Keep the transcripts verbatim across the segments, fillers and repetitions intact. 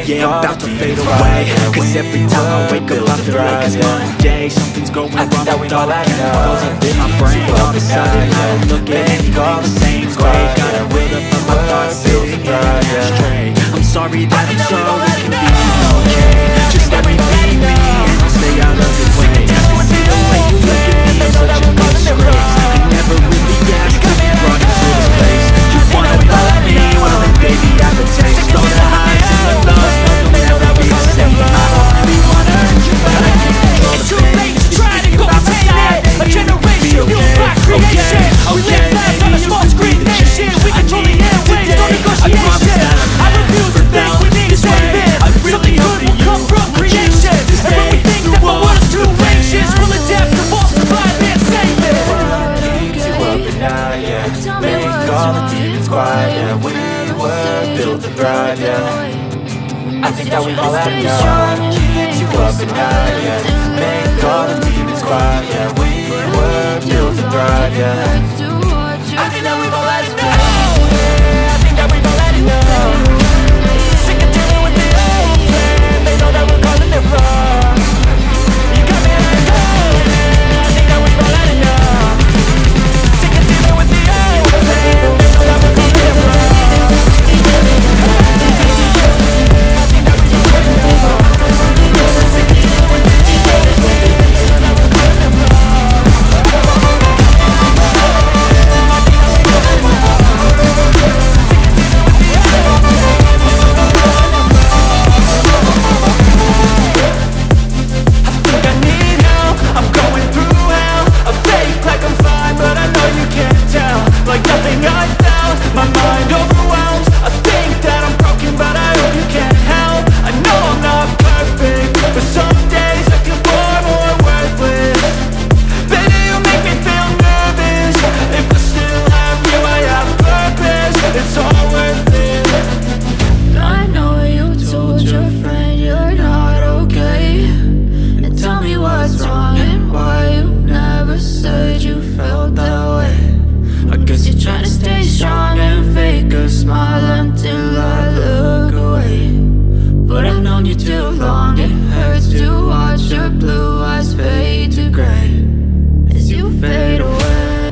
Yeah, I'm about to fade away. Cause every time I wake up I feel like it's Monday. Something's going wrong with all the chemicals up in my brain. All of a sudden I don't look at anything the same way. Gotta build up on my thoughts, building it straight. I'm sorry that I'm so inconvenient, okay? Just let me be me and I'll stay out of the way. I can see the way you look at me, I'm such a disgrace. You never really asked to be brought into this place. You wanna love me, well then baby I have a taste. All the highs and the lows, no they'll never be the same. I don't really wanna hurt you, but I can't control the pain. It's too late to try to go obtain it. A generation fueled by creation. We live lives on a small screen nation. We control the airwaves, no negotiation. I refuse to think we need to save it. Something good will come from creation. And when we think that the world is too anxious, we'll adapt to false survive and save it. Keeps you up at night, yeah. Make all the demons quiet, yeah. We were built to thrive, yeah. I think that we've all had enough. Keeps you up at night, yeah. Make all the demons quiet, yeah. We were built to thrive, yeah. I think that we've all had enough. Yeah, I think that we've all had enough. Sick of dealing with the old man. They know that we're calling it wrong. You got me at the door. I think that we've all had enough. Sick of dealing with the old man. They know that we're calling it wrong. I think that we've all had enough. Sick of dealing with the old man. They know that we're calling it wrong. Like nothing I found, my mind overwhelms. I think that I'm broken, but I hope you can't help. I know I'm not perfect, but some days I feel far more worthless. Baby, you make me feel nervous. If I still have you, I have purpose. It's all worth it. I know you told your friend you're not okay, and tell me what's wrong and why you never said you felt that way. I guess you're trying to stay strong and fake a smile until I look away. But I've known you too long, it hurts to watch your blue eyes fade to gray as you fade away.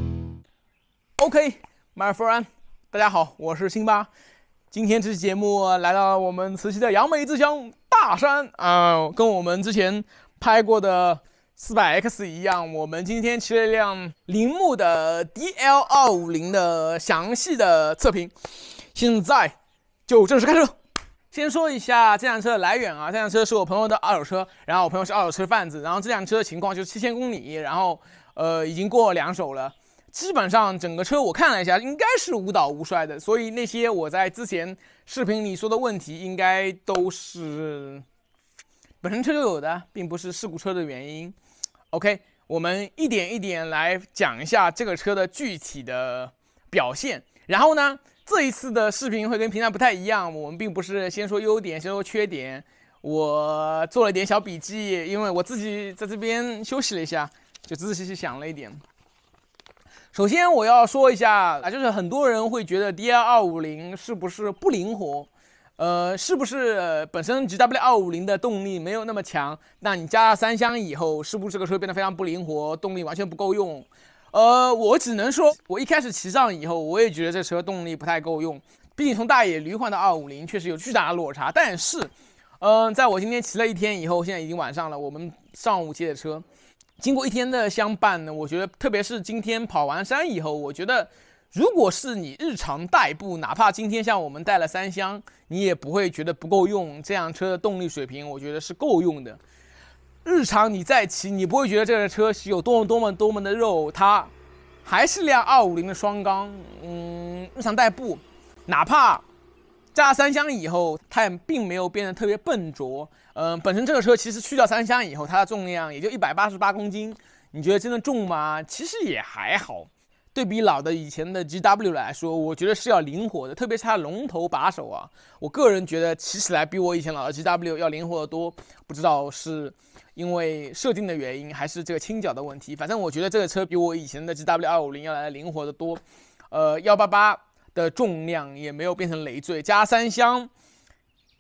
OK， 麦尔夫人，大家好，我是辛巴。今天这期节目来到了我们慈溪的杨梅之乡大山啊、呃，跟我们之前拍过的四百 X 一样，我们今天骑了一辆铃木的 D L 二五零的详细的测评，现在就正式开车。先说一下这辆车的来源啊，这辆车是我朋友的二手车，然后我朋友是二手车贩子，然后这辆车的情况就是七千公里，然后呃已经过两手了。基本上整个车我看了一下，应该是无倒无摔的，所以那些我在之前视频里说的问题，应该都是本身车就有的，并不是事故车的原因。OK， 我们一点一点来讲一下这个车的具体的表现。然后呢，这一次的视频会跟平常不太一样，我们并不是先说优点，先说缺点。我做了一点小笔记，因为我自己在这边休息了一下，就仔仔细细想了一点。首先我要说一下啊，就是很多人会觉得 D L 二五零是不是不灵活？呃，是不是、呃、本身 G W 二五零的动力没有那么强？那你加了三厢以后，是不是这个车变得非常不灵活，动力完全不够用？呃，我只能说，我一开始骑上以后，我也觉得这车动力不太够用。毕竟从大野驴换到二五零确实有巨大的落差。但是，嗯、呃，在我今天骑了一天以后，现在已经晚上了，我们上午接的车，经过一天的相伴呢，我觉得特别是今天跑完山以后，我觉得。如果是你日常代步，哪怕今天像我们带了三厢，你也不会觉得不够用。这辆车的动力水平，我觉得是够用的。日常你再骑，你不会觉得这个车是有多么多么多么的肉，它还是辆二五零的双缸。嗯，日常代步，哪怕加了三厢以后，它也并没有变得特别笨拙。嗯，本身这个车其实去掉三厢以后，它的重量也就一百八十八公斤。你觉得真的重吗？其实也还好。对比老的以前的 G W 来说，我觉得是要灵活的，特别是它的龙头把手啊，我个人觉得骑起来比我以前老的 G W 要灵活得多。不知道是因为设定的原因，还是这个倾角的问题。反正我觉得这个车比我以前的 G W 二五零要来的灵活得多。呃，一百八十八的重量也没有变成累赘，加三厢，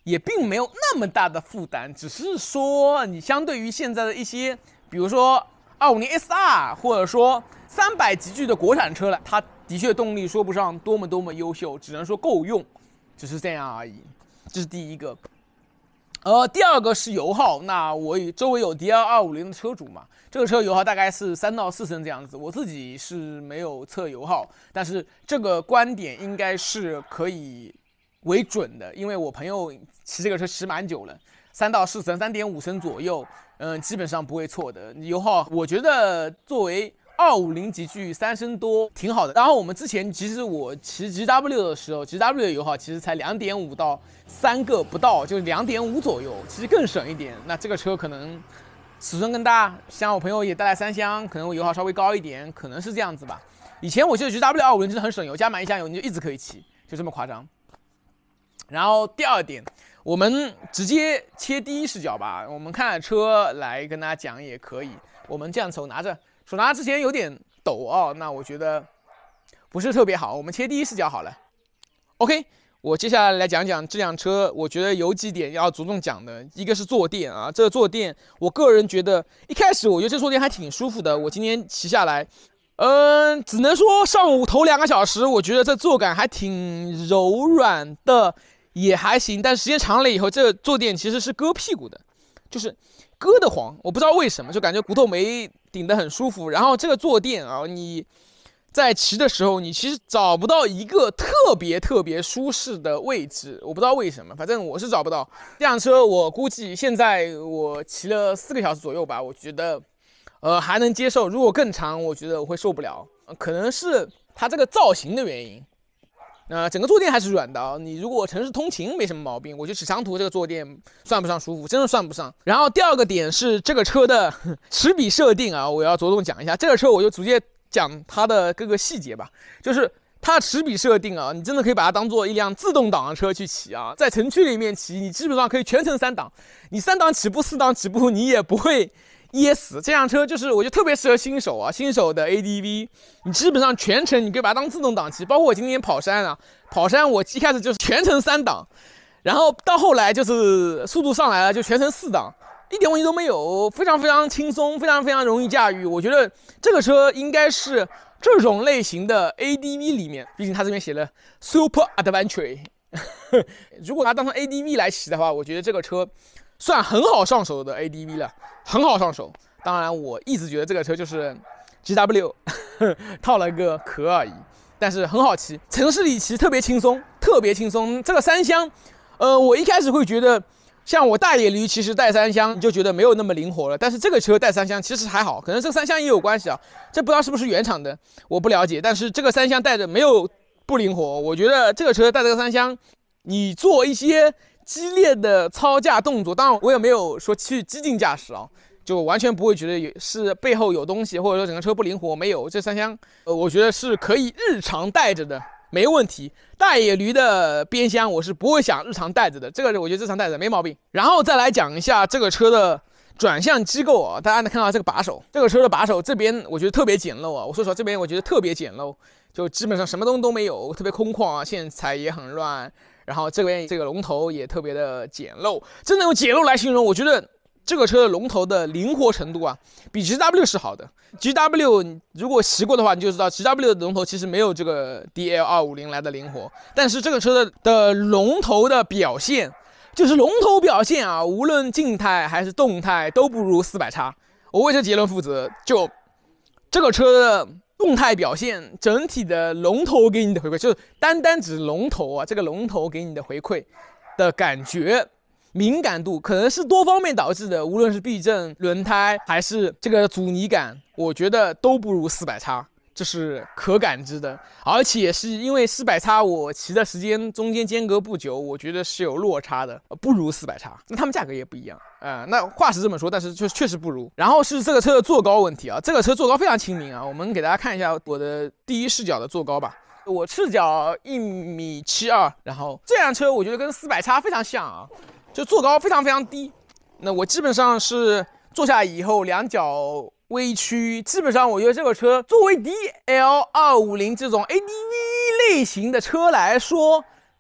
也并没有那么大的负担，只是说你相对于现在的一些，比如说二五零 S R 或者说三百级距的国产车了，它的确动力说不上多么多么优秀，只能说够用，只是这样而已。这是第一个。呃，第二个是油耗，那我周围有 D L 二五零的车主嘛，这个车油耗大概是三到四升这样子，我自己是没有测油耗，但是这个观点应该是可以为准的，因为我朋友骑这个车骑蛮久了，三到四升、三点五升左右，嗯，基本上不会错的。油耗，我觉得作为二五零级距三升多挺好的。然后我们之前其实我骑 G W 的时候 ，G W 的油耗其实才两点五到三个不到，就是两点五左右，其实更省一点。那这个车可能尺寸更大，像我朋友也带来三厢，可能我油耗稍微高一点，可能是这样子吧。以前我记得 G W 二五零真的很省油，加满一箱油你就一直可以骑，就这么夸张。然后第二点，我们直接切第一视角吧，我们看车来跟大家讲也可以。我们这样手拿着。手拿之前有点抖哦，那我觉得不是特别好。我们切第一视角好了。OK， 我接下来来讲讲这辆车，我觉得有几点要着重讲的。一个是坐垫啊，这个坐垫，我个人觉得一开始我觉得这坐垫还挺舒服的。我今天骑下来，嗯、呃，只能说上午头两个小时，我觉得这坐感还挺柔软的，也还行。但时间长了以后，这个坐垫其实是硌屁股的，就是硌得慌。我不知道为什么，就感觉骨头没顶得很舒服。然后这个坐垫啊，你在骑的时候，你其实找不到一个特别特别舒适的位置，我不知道为什么，反正我是找不到。这辆车我估计现在我骑了四个小时左右吧，我觉得呃还能接受。如果更长，我觉得我会受不了。可能是它这个造型的原因。那、呃、整个坐垫还是软的啊，你如果城市通勤没什么毛病，我觉得骑长途这个坐垫算不上舒服，真的算不上。然后第二个点是这个车的齿比设定啊，我要着重讲一下。这个车我就直接讲它的各个细节吧，就是它的齿比设定啊，你真的可以把它当做一辆自动挡的车去骑啊，在城区里面骑，你基本上可以全程三档，你三档起步、四档起步，你也不会噎死。这辆车就是我觉得特别适合新手啊，新手的 A D V， 你基本上全程你可以把它当自动挡骑，包括我今天跑山啊，跑山我一开始就是全程三档，然后到后来就是速度上来了就全程四档，一点问题都没有，非常非常轻松，非常非常容易驾驭。我觉得这个车应该是这种类型的 A D V 里面，毕竟它这边写了 Super Adventure 如果它当成 A D V 来骑的话，我觉得这个车算很好上手的 A D V 了，很好上手。当然我一直觉得这个车就是 G W 套了个壳而已，但是很好骑，城市里骑特别轻松，特别轻松。这个三厢呃我一开始会觉得像我大野驴其实带三厢你就觉得没有那么灵活了，但是这个车带三厢其实还好，可能这个三厢也有关系啊，这不知道是不是原厂的我不了解，但是这个三厢带着没有不灵活。我觉得这个车带这个三厢，你做一些激烈的操驾动作，当然我也没有说去激进驾驶啊，就完全不会觉得有是背后有东西，或者说整个车不灵活，没有。这三厢呃我觉得是可以日常带着的，没问题。大野驴的边厢我是不会想日常带着的，这个我觉得日常带着没毛病。然后再来讲一下这个车的转向机构啊，大家能看到这个把手，这个车的把手这边我觉得特别简陋啊，我说实话这边我觉得特别简陋，就基本上什么东西都没有，特别空旷啊，线材也很乱。然后这边这个龙头也特别的简陋，真的用简陋来形容，我觉得这个车的龙头的灵活程度啊，比 G W 是好的。G W 如果骑过的话，你就知道 G W 的龙头其实没有这个 D L 二五零来的灵活，但是这个车的的龙头的表现，就是龙头表现啊，无论静态还是动态都不如四百叉。我为这结论负责，就这个车的动态表现，整体的龙头给你的回馈，就是单单指龙头啊，这个龙头给你的回馈的感觉敏感度，可能是多方面导致的，无论是避震、轮胎还是这个阻尼感，我觉得都不如四百叉，这是可感知的。而且是因为四百叉我骑的时间中间间隔不久，我觉得是有落差的，不如四百叉。那他们价格也不一样啊、呃，那话是这么说，但是就确实不如。然后是这个车的坐高问题啊，这个车坐高非常亲民啊，我们给大家看一下我的第一视角的坐高吧。我赤脚一米七二，然后这辆车我觉得跟四百叉非常像啊，就坐高非常非常低。那我基本上是坐下以后两脚微曲，基本上我觉得这个车作为 D L 二五零这种 A D V 类型的车来说，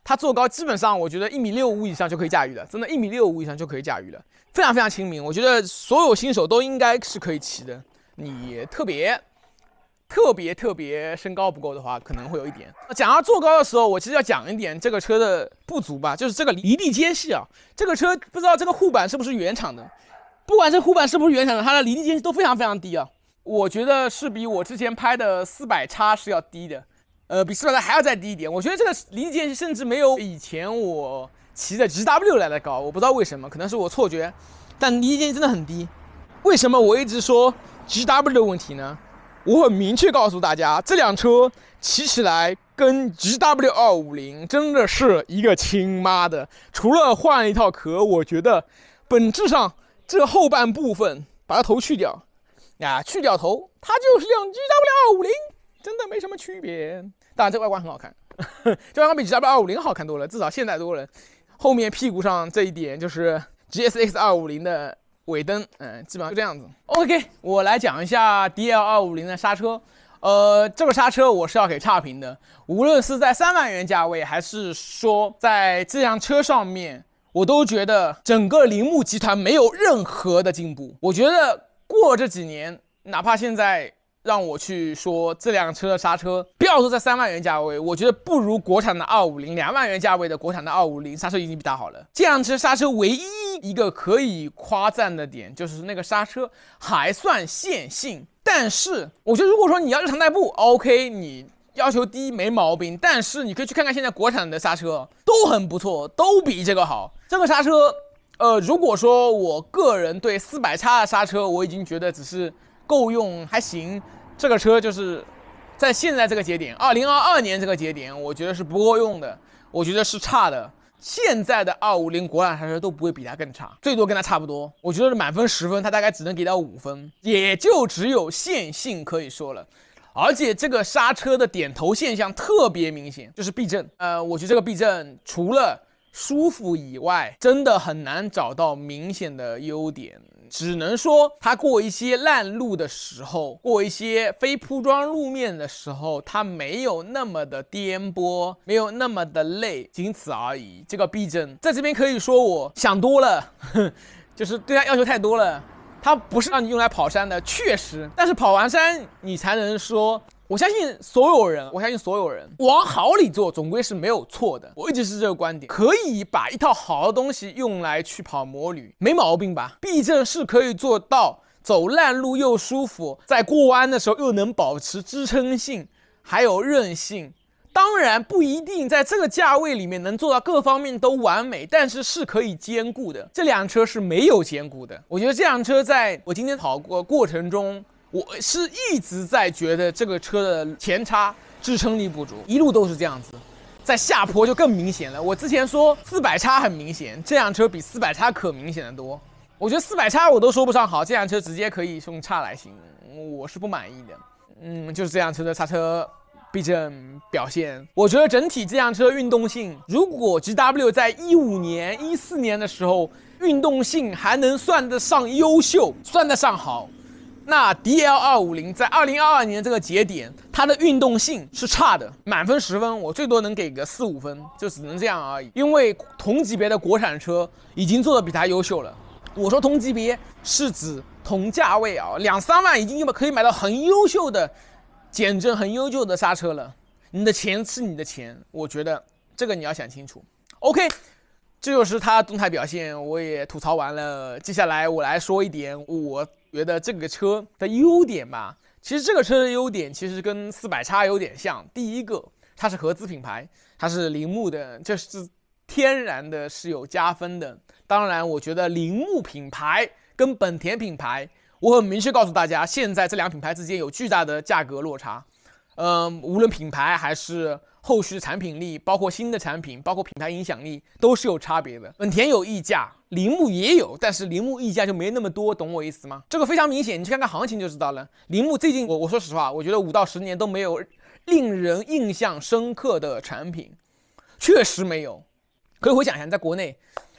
它坐高基本上我觉得一米六五以上就可以驾驭了，真的，一米六五以上就可以驾驭了，非常非常亲民。我觉得所有新手都应该是可以骑的。你特别特别特别身高不够的话，可能会有一点。讲到坐高的时候，我其实要讲一点这个车的不足吧，就是这个离地间隙啊，这个车不知道这个护板是不是原厂的，不管这护板是不是原厂的，它的离地间隙都非常非常低啊。我觉得是比我之前拍的四百叉是要低的。呃，比四百还要再低一点。我觉得这个离地间隙甚至没有以前我骑的 G W 来的高，我不知道为什么，可能是我错觉，但离地间隙真的很低。为什么我一直说 G W 的问题呢？我很明确告诉大家，这辆车骑起来跟 G W 二五零真的是一个亲妈的。除了换了一套壳，我觉得本质上这后半部分把它头去掉，啊，去掉头，它就是辆 G W 二五零。真的没什么区别，当然这外观很好看，这外观比 G W 二五零好看多了，至少现代多了。后面屁股上这一点就是 G S X 二五零的尾灯，嗯，基本上就这样子。OK， 我来讲一下 D L 二五零的刹车。呃，这个刹车我是要给差评的，无论是在三万元价位，还是说在这辆车上面，我都觉得整个铃木集团没有任何的进步。我觉得过这几年，哪怕现在让我去说这辆车的刹车，不要说在三万元价位，我觉得不如国产的二五零，两万元价位的国产的二五零刹车已经比它好了。这辆车刹车唯一一个可以夸赞的点就是那个刹车还算线性，但是我觉得如果说你要日常代步 ，OK， 你要求低没毛病，但是你可以去看看现在国产的刹车都很不错，都比这个好。这个刹车，呃，如果说我个人对四百叉的刹车，我已经觉得只是够用还行。这个车就是在现在这个节点，二零二二年这个节点，我觉得是不够用的，我觉得是差的。现在的二五零国产刹车都不会比它更差，最多跟它差不多。我觉得满分十分，它大概只能给到五分，也就只有线性可以说了。而且这个刹车的点头现象特别明显，就是避震。呃，我觉得这个避震除了舒服以外，真的很难找到明显的优点。只能说它过一些烂路的时候，过一些非铺装路面的时候，它没有那么的颠簸，没有那么的累，仅此而已。这个避震在这边可以说我想多了，呵，就是对它要求太多了。它不是让你用来跑山的，确实，但是跑完山你才能说。我相信所有人，我相信所有人往好里做，总归是没有错的。我一直是这个观点，可以把一套好的东西用来去跑摩旅，没毛病吧？避震是可以做到走烂路又舒服，在过弯的时候又能保持支撑性，还有韧性。当然不一定在这个价位里面能做到各方面都完美，但是是可以兼顾的。这辆车是没有兼顾的。我觉得这辆车在我今天跑过过程中，我是一直在觉得这个车的前叉支撑力不足，一路都是这样子，在下坡就更明显了。我之前说四百叉很明显，这辆车比四百叉可明显的多。我觉得四百叉我都说不上好，这辆车直接可以用叉来形容，我是不满意的。嗯，就是这辆车的刹车避震表现，我觉得整体这辆车运动性，如果 G W 在一五年、一四年的时候运动性还能算得上优秀，算得上好。那 D L 二五零在二零二二年这个节点，它的运动性是差的，满分十分，我最多能给个四五分，就只能这样而已。因为同级别的国产车已经做得比它优秀了。我说同级别是指同价位啊，两三万已经可以买到很优秀的减震、很优秀的刹车了。你的钱是你的钱，我觉得这个你要想清楚。OK。这就是它的动态表现，我也吐槽完了。接下来我来说一点我觉得这个车的优点吧。其实这个车的优点其实跟四百叉有点像。第一个，它是合资品牌，它是铃木的，这是天然的是有加分的。当然，我觉得铃木品牌跟本田品牌，我很明确告诉大家，现在这两品牌之间有巨大的价格落差。嗯，无论品牌还是后续的产品力，包括新的产品，包括品牌影响力，都是有差别的。本田有溢价，铃木也有，但是铃木溢价就没那么多，懂我意思吗？这个非常明显，你去看看行情就知道了。铃木最近，我我说实话，我觉得五到十年都没有令人印象深刻的产品，确实没有。可以回想一下，在国内，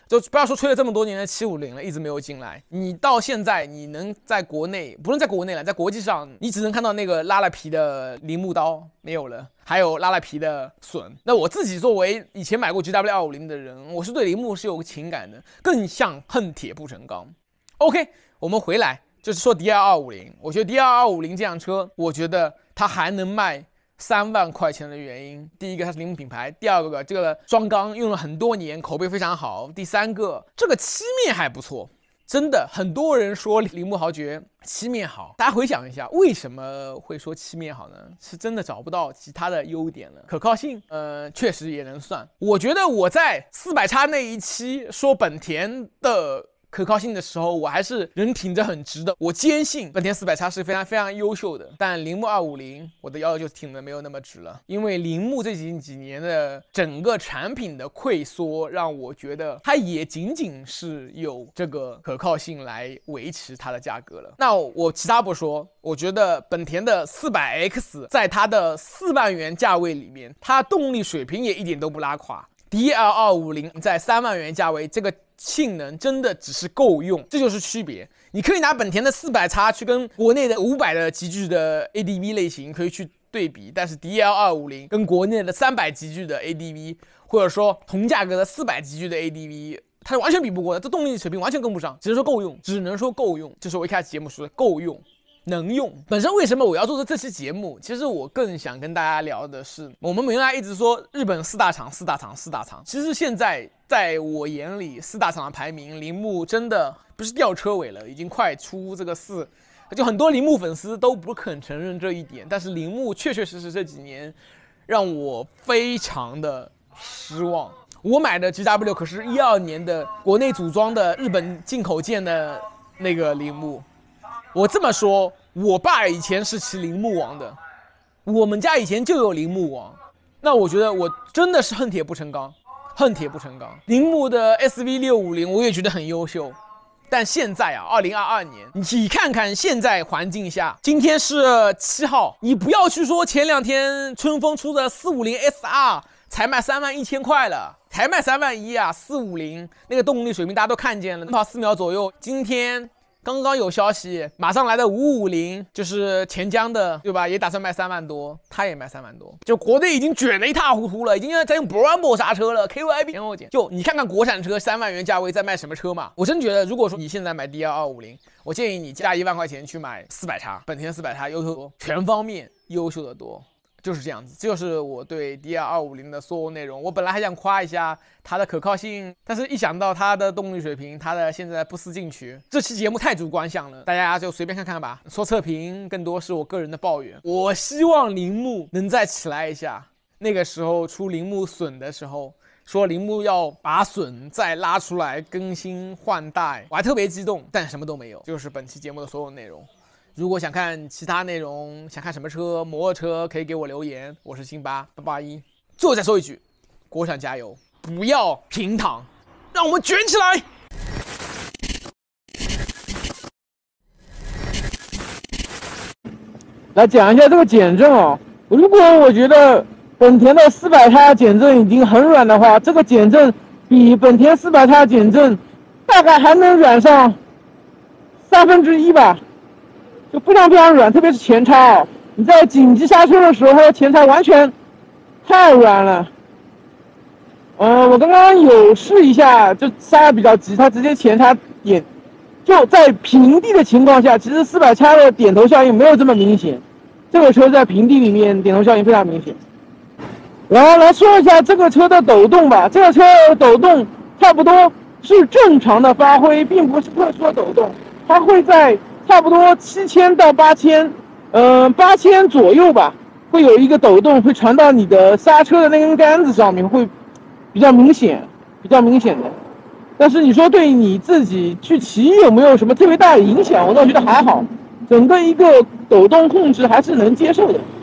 就不要说吹了这么多年的七五零了，一直没有进来。你到现在你能在国内，不论在国内了，在国际上，你只能看到那个拉了皮的铃木刀没有了，还有拉了皮的隼。那我自己作为以前买过 G W 二五零 的人，我是对铃木是有个情感的，更像恨铁不成钢。OK， 我们回来就是说 D R 二五零， 我觉得 D R 二五零 这辆车，我觉得它还能卖三万块钱的原因，第一个它是铃木品牌，第二个这个双缸用了很多年，口碑非常好，第三个这个漆面还不错。真的，很多人说铃木豪爵漆面好，大家回想一下，为什么会说漆面好呢？是真的找不到其他的优点了。可靠性，呃，确实也能算。我觉得我在四百X那一期说本田的可靠性的时候，我还是人挺着很直的。我坚信本田四百X是非常非常优秀的，但铃木二五零我的腰就挺的没有那么直了，因为铃木这几几年的整个产品的溃缩，让我觉得它也仅仅是有这个可靠性来维持它的价格了。那我其他不说，我觉得本田的 四百X 在它的四万元价位里面，它动力水平也一点都不拉垮。D L 二五零 在三万元价位，这个性能真的只是够用，这就是区别。你可以拿本田的 四百X 去跟国内的五百的级距的 A D V 类型可以去对比，但是 D L 二五零 跟国内的三百级距的 A D V， 或者说同价格的四百级距的 A D V， 它是完全比不过的，这动力水平完全跟不上，只能说够用，只能说够用，就是我一开始节目说的够用。能用。本身为什么我要做的这期节目，其实我更想跟大家聊的是，我们原来一直说日本四大厂、四大厂、四大厂，其实现在在我眼里，四大厂的排名，铃木真的不是吊车尾了，已经快出这个四。就很多铃木粉丝都不肯承认这一点，但是铃木确确实实这几年让我非常的失望。我买的 G W 可是一二年的国内组装的日本进口件的那个铃木。我这么说，我爸以前是骑铃木王的，我们家以前就有铃木王。那我觉得我真的是恨铁不成钢，恨铁不成钢。铃木的 S V 六五零我也觉得很优秀，但现在啊，二零二二年，你看看现在环境下，今天是七号，你不要去说前两天春风出的四五零 S R 才卖三万一千块了，才卖三万一啊，四五零那个动力水平大家都看见了，能跑四秒左右。今天刚刚有消息，马上来的五五零就是钱江的，对吧？也打算卖三万多，他也卖三万多，就国内已经卷得一塌糊涂了，已经在用 Brembo 刹车了 ，K Y B 前后减。就你看看国产车三万元价位在卖什么车嘛？我真觉得，如果说你现在买 D L 二五零，我建议你加一万块钱去买四百X，本田四百X优秀多，全方面优秀的多。就是这样子，这就是我对 D L 二五零的所有内容。我本来还想夸一下它的可靠性，但是一想到它的动力水平，它的现在不思进取，这期节目太主观向了，大家就随便看看吧。说测评更多是我个人的抱怨。我希望铃木能再起来一下。那个时候出铃木隼的时候，说铃木要把隼再拉出来更新换代，我还特别激动，但什么都没有。就是本期节目的所有内容。如果想看其他内容，想看什么车，摩托车可以给我留言。我是辛巴八八一。最后再说一句，国产加油，不要平躺，让我们卷起来！ 来讲一下这个减震哦。如果我觉得本田的四百X减震已经很软的话，这个减震比本田四百X减震大概还能软上三分之一吧。就非常非常软，特别是前叉哦，你在紧急刹车的时候，前叉完全太软了。呃，我刚刚有试一下，就刹的比较急，它直接前叉点，就在平地的情况下，其实四百X的点头效应没有这么明显。这个车在平地里面点头效应非常明显。然后来说一下这个车的抖动吧，这个车抖动差不多是正常的发挥，并不是特殊的抖动，它会在差不多七千到八千，嗯，八千左右吧，会有一个抖动，会传到你的刹车的那根杆子上面，会比较明显，比较明显的。但是你说对你自己去骑有没有什么特别大的影响？我倒觉得还好，整个一个抖动控制还是能接受的。